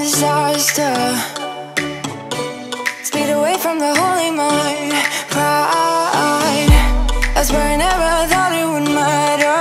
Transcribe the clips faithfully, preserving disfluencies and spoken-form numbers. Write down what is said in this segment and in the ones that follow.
disaster. Speed away from the holy mind, pride. I swear I never thought it would matter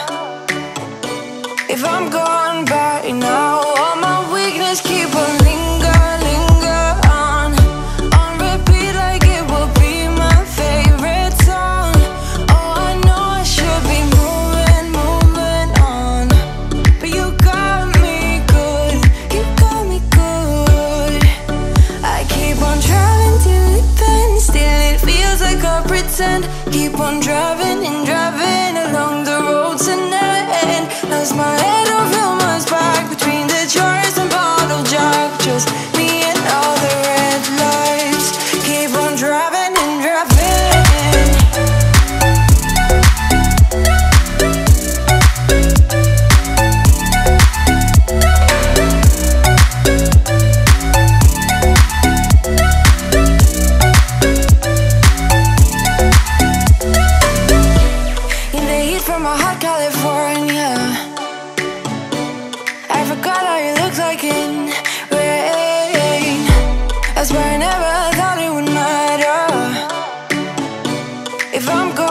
if I'm gone by now. All my weakness keep on linger, linger on, on repeat like it will be my favorite song. Oh, I know I should be moving, moving on, but you got me good, you got me good. I keep on driving till it bends, still it feels like I pretend. Keep on driving and driving along the road tonight. Lost my head over my back between the jars and bottle jack. Just me and all the red lights. Keep on driving and driving. In the heat from my hot California, I forgot how you look like in rain. I swear I never thought it would matter if I'm gone.